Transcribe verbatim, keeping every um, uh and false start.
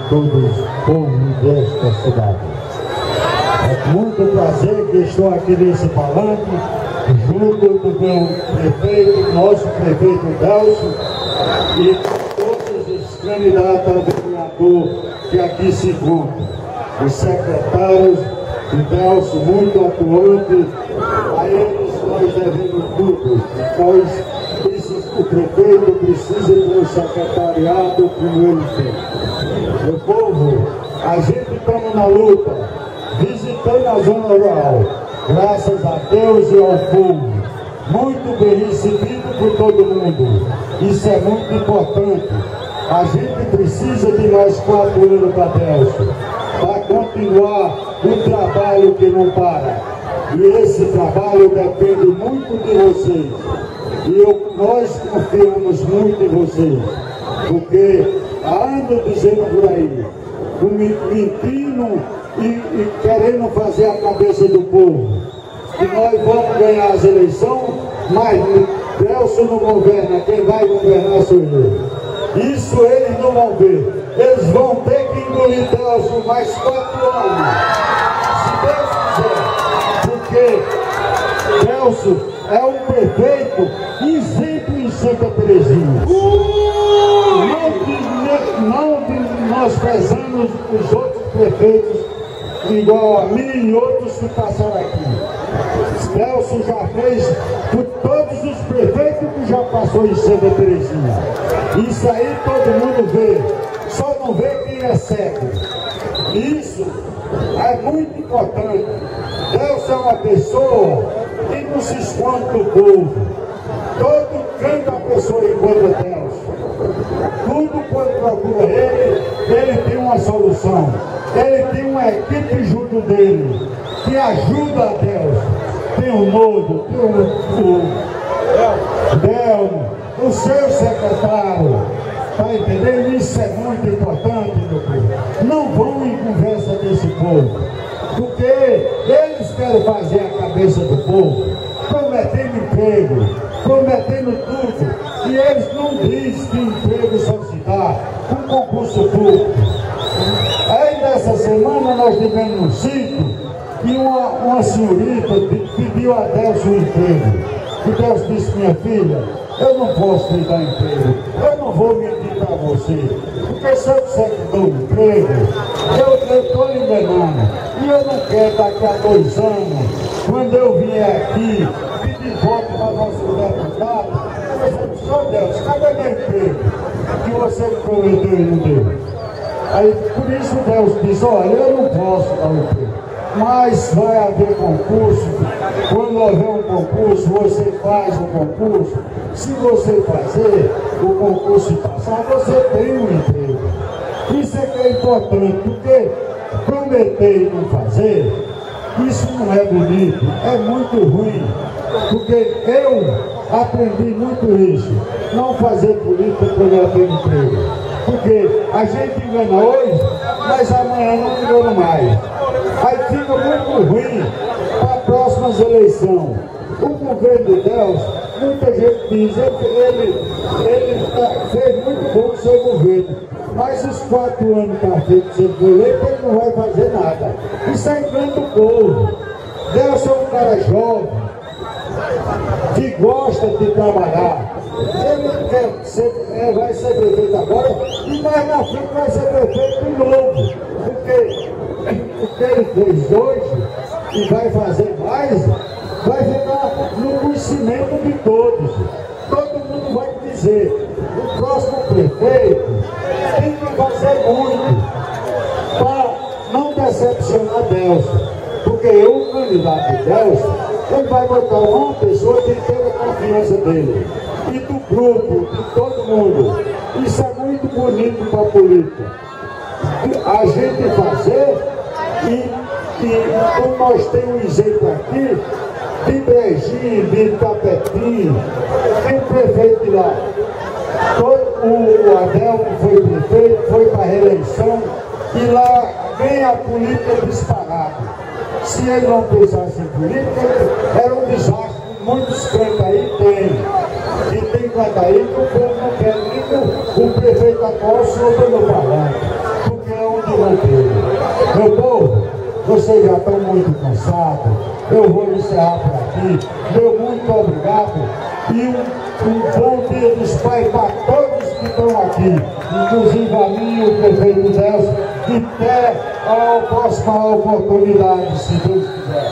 todos os povos desta cidade. É muito prazer que estou aqui nesse palanque, junto do meu prefeito, nosso prefeito Delcio, e todos os candidatos a vereador que aqui se encontram. Os secretários de Delcio, muito atuantes, a eles nós devemos tudo. Nós, o prefeito precisa de um secretariado como ele tem. Meu povo, a gente estamos na luta, visitando a zona rural, graças a Deus e ao povo, muito bem recebido por todo mundo. Isso é muito importante. A gente precisa de mais quatro anos para Delcio, para continuar o trabalho que não para. E esse trabalho depende muito de vocês. E eu, nós confiamos muito em vocês, porque ando dizendo por aí, mentindo e, e querendo fazer a cabeça do povo, que nós vamos ganhar as eleições, mas Delcio não governa, quem vai governar sou eu. Isso eles não vão ver. Eles vão ter que engolir Delcio mais quatro anos, se Deus quiser, porque Delcio é um prefeito exemplo em Santa Terezinha. Não, não nós pesamos os outros prefeitos igual a mim e outros que passaram aqui. Delcio já fez por todos os prefeitos que já passou em Santa Terezinha. Isso aí todo mundo vê, só não vê quem é cego. Isso é muito importante. Delcio é uma pessoa que não se esconde do povo. Todo canto a pessoa encontra Delcio. Tudo quando procura ele, ele tem uma solução. Ele tem uma equipe junto dele, que ajuda a Delcio. Tem o Nodo, tem o, o Delmo, o seu secretário. Está entendendo? Isso é muito importante, meu povo. Não vão em conversa desse povo, porque eles querem fazer a cabeça do povo, prometendo emprego, prometendo tudo, e eles não dizem que emprego só se dá com concurso público. Aí nessa semana nós tivemos um sítio e uma, uma senhorita pediu a Delcio um emprego. E Delcio disse: minha filha, eu não posso lhe dar emprego, eu não vou mentir para você, porque se eu disser que dou emprego, eu estou lhe enganando. E eu não quero daqui a dois anos, quando eu vier aqui pedir voto para nosso deputado, eu disse: só Delcio, cadê meu emprego que você me prometeu e não deu? Aí por isso Delcio disse: olha, eu não posso dar um emprego, mas vai haver concurso. Quando houver um concurso, você faz o concurso. Se você fazer o concurso e passar, você tem um emprego. Isso é que é importante, porque prometer e não fazer, isso não é bonito, é muito ruim. Porque eu aprendi muito isso, não fazer política quando eu tenho emprego. Porque a gente engana hoje, mas amanhã não engana mais. Aí fica muito ruim para as próximas eleições. O governo de Delcio, muita gente diz que ele, ele tá, fez muito bom o seu governo, mas os quatro anos que está feito sem eleito, ele não vai fazer nada. Isso é engano do povo. Delcio é um cara jovem, que gosta de trabalhar. Ele quer ser, é, vai ser prefeito agora e mais na frente vai ser prefeito de novo. Porque o que ele fez hoje e vai fazer mais, vai ficar no conhecimento de todos. Todo mundo vai dizer: o próximo prefeito tem que fazer muito para não decepcionar Delcio. Porque o candidato de Delcio, ele vai botar uma pessoa que tem a confiança dele, e do grupo, de todo mundo. Isso é muito bonito para a política. A gente fazer, e, e como nós temos um exemplo aqui, de Brejinho, de Tapetim, tem prefeito de lá. Todo, o Adelmo foi prefeito, foi para a reeleição, e lá ganha a política disparada. Se ele não pensasse em política, era um desastre. Muitos cantos aí tem. E tem canto aí que o povo não quer nem que o prefeito atual soube no palanque. Porque é meu povo. Meu povo, vocês já estão muito cansados. Eu vou encerrar por aqui. Meu muito obrigado. E um, um bom dia dos pais para todos que estão aqui, inclusive a mim, o prefeito Delcio, e até a próxima oportunidade, se Deus quiser.